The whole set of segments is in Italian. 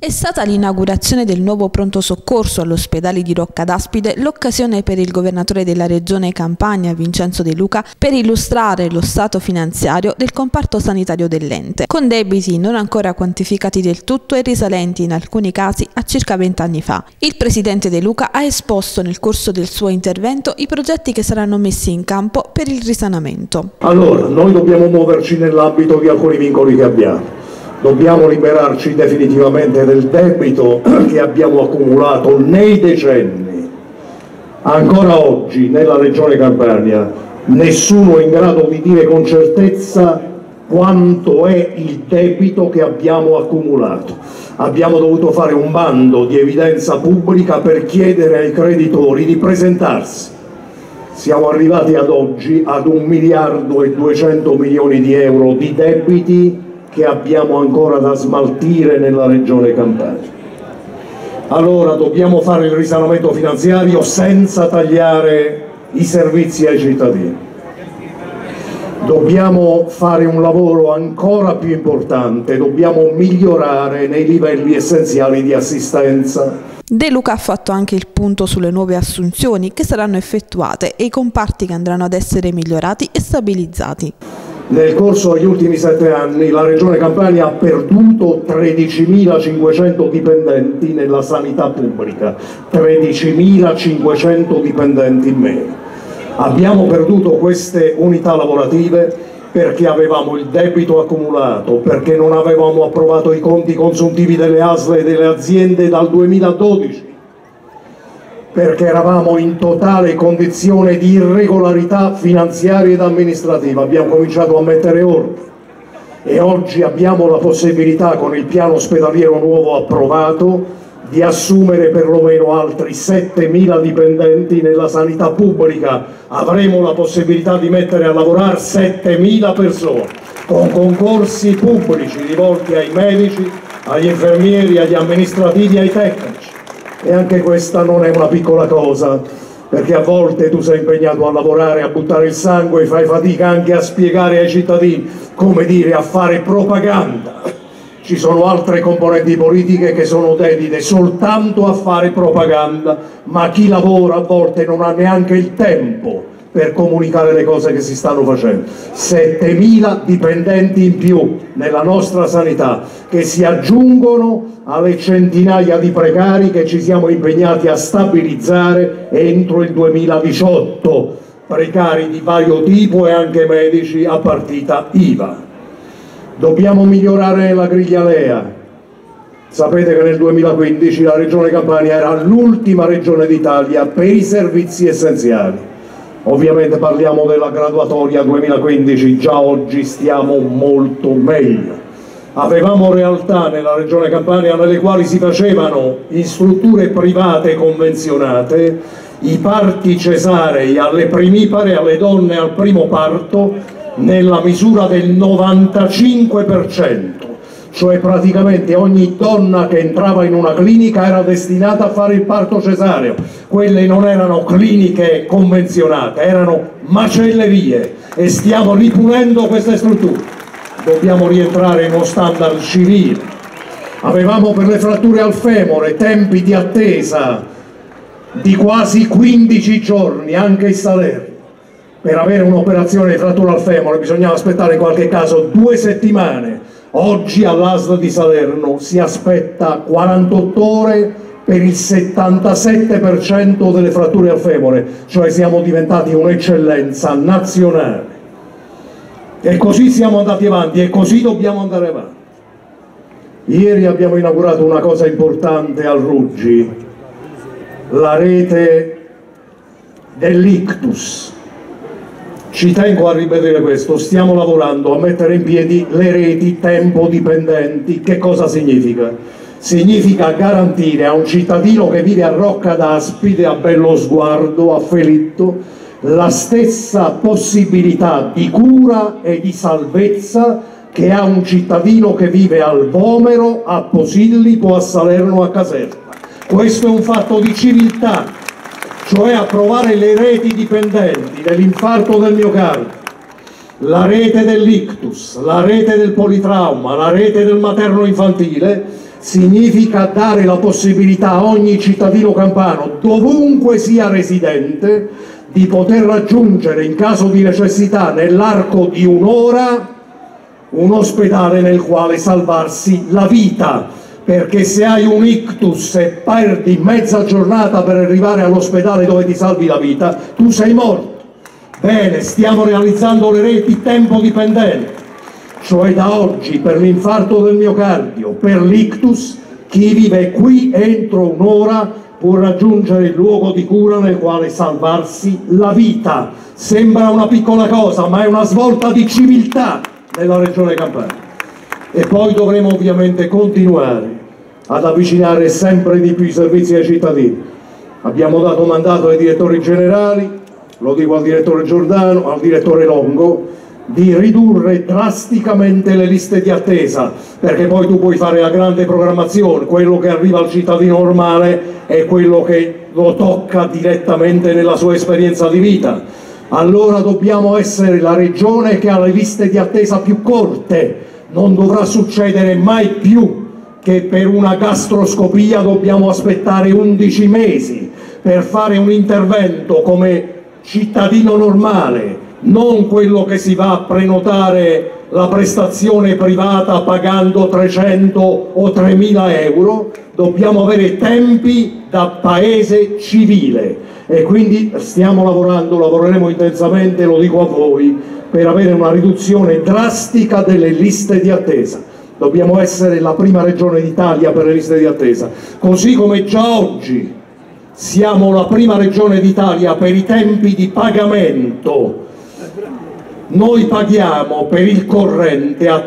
È stata l'inaugurazione del nuovo pronto soccorso all'ospedale di Roccaдаspide l'occasione per il governatore della regione Campania, Vincenzo De Luca, per illustrare lo stato finanziario del comparto sanitario dell'ente, con debiti non ancora quantificati del tutto e risalenti in alcuni casi a circa 20 anni fa. Il presidente De Luca ha esposto nel corso del suo intervento i progetti che saranno messi in campo per il risanamento. Allora, noi dobbiamo muoverci nell'ambito di alcuni vincoli che abbiamo. Dobbiamo liberarci definitivamente del debito che abbiamo accumulato nei decenni. Ancora oggi nella regione Campania nessuno è in grado di dire con certezza quanto è il debito che abbiamo accumulato. Abbiamo dovuto fare un bando di evidenza pubblica per chiedere ai creditori di presentarsi. Siamo arrivati ad oggi ad 1 miliardo e 200 milioni di euro di debiti che abbiamo ancora da smaltire nella regione Campania. Allora dobbiamo fare il risanamento finanziario senza tagliare i servizi ai cittadini. Dobbiamo fare un lavoro ancora più importante, dobbiamo migliorare nei livelli essenziali di assistenza. De Luca ha fatto anche il punto sulle nuove assunzioni che saranno effettuate e i comparti che andranno ad essere migliorati e stabilizzati. Nel corso degli ultimi 7 anni la Regione Campania ha perduto 13.500 dipendenti nella sanità pubblica, 13.500 dipendenti in meno. Abbiamo perduto queste unità lavorative perché avevamo il debito accumulato, perché non avevamo approvato i conti consuntivi delle ASL e delle aziende dal 2012, perché eravamo in totale condizione di irregolarità finanziaria ed amministrativa. Abbiamo cominciato a mettere ordine e oggi abbiamo la possibilità, con il piano ospedaliero nuovo approvato, di assumere perlomeno altri 7.000 dipendenti nella sanità pubblica. Avremo la possibilità di mettere a lavorare 7.000 persone con concorsi pubblici rivolti ai medici, agli infermieri, agli amministrativi, ai tecnici. E anche questa non è una piccola cosa, perché a volte tu sei impegnato a lavorare, a buttare il sangue, fai fatica anche a spiegare ai cittadini, come dire, a fare propaganda. Ci sono altre componenti politiche che sono dedite soltanto a fare propaganda, ma chi lavora a volte non ha neanche il tempo per comunicare le cose che si stanno facendo. 7.000 dipendenti in più nella nostra sanità, che si aggiungono alle centinaia di precari che ci siamo impegnati a stabilizzare entro il 2018, precari di vario tipo e anche medici a partita IVA. Dobbiamo migliorare la griglia LEA. Sapete che nel 2015 la regione Campania era l'ultima regione d'Italia per i servizi essenziali. Ovviamente parliamo della graduatoria 2015, già oggi stiamo molto meglio. Avevamo realtà nella regione Campania nelle quali si facevano in strutture private convenzionate i parti cesarei alle primipare, alle donne al primo parto, nella misura del 95%, cioè praticamente ogni donna che entrava in una clinica era destinata a fare il parto cesareo. Quelle non erano cliniche convenzionate, erano macellerie, e stiamo ripulendo queste strutture. Dobbiamo rientrare in uno standard civile. Avevamo per le fratture al femore tempi di attesa di quasi 15 giorni, anche in Salerno. Per avere un'operazione di frattura al femore bisognava aspettare in qualche caso 2 settimane. Oggi all'ASL di Salerno si aspetta 48 ore per il 77% delle fratture al femore, cioè siamo diventati un'eccellenza nazionale. E così siamo andati avanti e così dobbiamo andare avanti. Ieri abbiamo inaugurato una cosa importante al Ruggi, la rete dell'ictus. Ci tengo a ripetere questo, stiamo lavorando a mettere in piedi le reti tempo dipendenti. Che cosa significa? Significa garantire a un cittadino che vive a Roccaдаspide, a Bellosguardo, a Felitto, la stessa possibilità di cura e di salvezza che ha un cittadino che vive al Vomero, a Posillipo, a Salerno, a Caserta. Questo è un fatto di civiltà, cioè approvare le reti dipendenti dell'infarto del miocardio, la rete dell'ictus, la rete del politrauma, la rete del materno infantile, significa dare la possibilità a ogni cittadino campano, dovunque sia residente, di poter raggiungere in caso di necessità nell'arco di un'ora un ospedale nel quale salvarsi la vita, perché se hai un ictus e perdi mezza giornata per arrivare all'ospedale dove ti salvi la vita, tu sei morto. Bene, stiamo realizzando le reti tempo dipendenti, cioè da oggi per l'infarto del miocardio, per l'ictus, chi vive qui entro un'ora può raggiungere il luogo di cura nel quale salvarsi la vita. Sembra una piccola cosa, ma è una svolta di civiltà nella regione Campania. E poi dovremo ovviamente continuare ad avvicinare sempre di più i servizi ai cittadini. Abbiamo dato mandato ai direttori generali, lo dico al direttore Giordano, al direttore Longo, di ridurre drasticamente le liste di attesa, perché poi tu puoi fare la grande programmazione, quello che arriva al cittadino normale è quello che lo tocca direttamente nella sua esperienza di vita. Allora dobbiamo essere la regione che ha le liste di attesa più corte. Non dovrà succedere mai più che per una gastroscopia dobbiamo aspettare 11 mesi per fare un intervento come cittadino normale, non quello che si va a prenotare la prestazione privata pagando 300 o 3.000 euro. Dobbiamo avere tempi da paese civile e quindi stiamo lavorando, lavoreremo intensamente, lo dico a voi, per avere una riduzione drastica delle liste di attesa. Dobbiamo essere la prima regione d'Italia per le liste di attesa, così come già oggi siamo la prima regione d'Italia per i tempi di pagamento. Noi paghiamo per il corrente a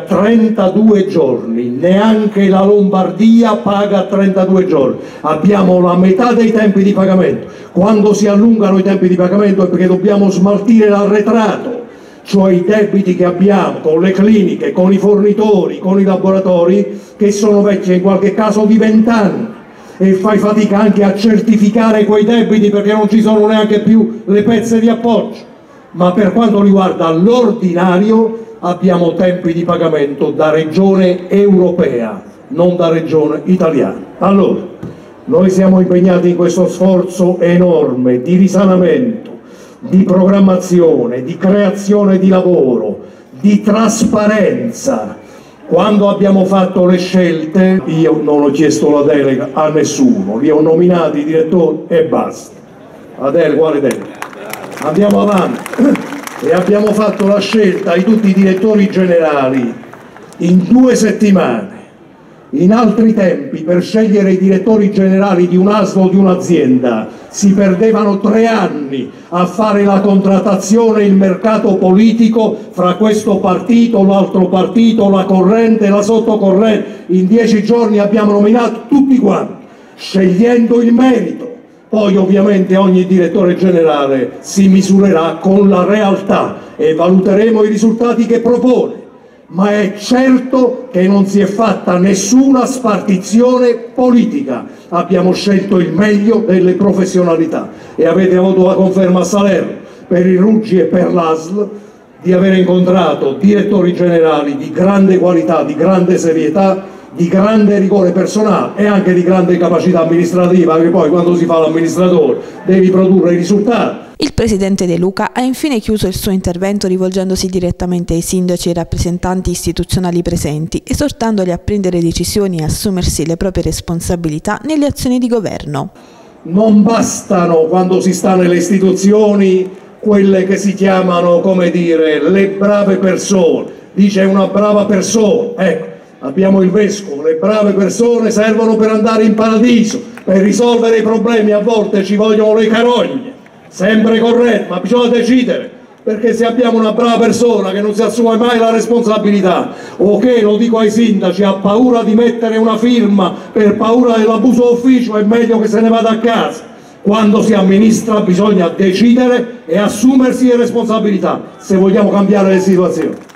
32 giorni, neanche la Lombardia paga a 32 giorni, abbiamo la metà dei tempi di pagamento. Quando si allungano i tempi di pagamento è perché dobbiamo smaltire l'arretrato, cioè i debiti che abbiamo con le cliniche, con i fornitori, con i laboratori, che sono vecchi in qualche caso di 20 anni. E fai fatica anche a certificare quei debiti perché non ci sono neanche più le pezze di appoggio. Ma per quanto riguarda l'ordinario abbiamo tempi di pagamento da regione europea, non da regione italiana. Allora, noi siamo impegnati in questo sforzo enorme di risanamento, di programmazione, di creazione di lavoro, di trasparenza. Quando abbiamo fatto le scelte, io non ho chiesto la delega a nessuno, li ho nominati i direttori e basta. La delega, quale delega? Andiamo avanti. E abbiamo fatto la scelta di tutti i direttori generali in 2 settimane. In altri tempi, per scegliere i direttori generali di un'ASL o di un'azienda, si perdevano 3 anni a fare la contrattazione e il mercato politico fra questo partito, l'altro partito, la corrente e la sottocorrente. In 10 giorni abbiamo nominato tutti quanti, scegliendo il merito. Poi ovviamente ogni direttore generale si misurerà con la realtà e valuteremo i risultati che propone. Ma è certo che non si è fatta nessuna spartizione politica, abbiamo scelto il meglio delle professionalità e avete avuto la conferma a Salerno per il Ruggi e per l'ASL di aver incontrato direttori generali di grande qualità, di grande serietà, di grande rigore personale e anche di grande capacità amministrativa, perché poi quando si fa l'amministratore devi produrre i risultati. Il presidente De Luca ha infine chiuso il suo intervento rivolgendosi direttamente ai sindaci e ai rappresentanti istituzionali presenti, esortandoli a prendere decisioni e assumersi le proprie responsabilità nelle azioni di governo. Non bastano, quando si sta nelle istituzioni, quelle che si chiamano, come dire, le brave persone. Dice una brava persona, ecco, abbiamo il vescovo, le brave persone servono per andare in paradiso, per risolvere i problemi a volte ci vogliono le carogne. Sempre corretto, ma bisogna decidere, perché se abbiamo una brava persona che non si assume mai la responsabilità o che, lo dico ai sindaci, ha paura di mettere una firma per paura dell'abuso d'ufficio, è meglio che se ne vada a casa. Quando si amministra bisogna decidere e assumersi le responsabilità se vogliamo cambiare le situazioni.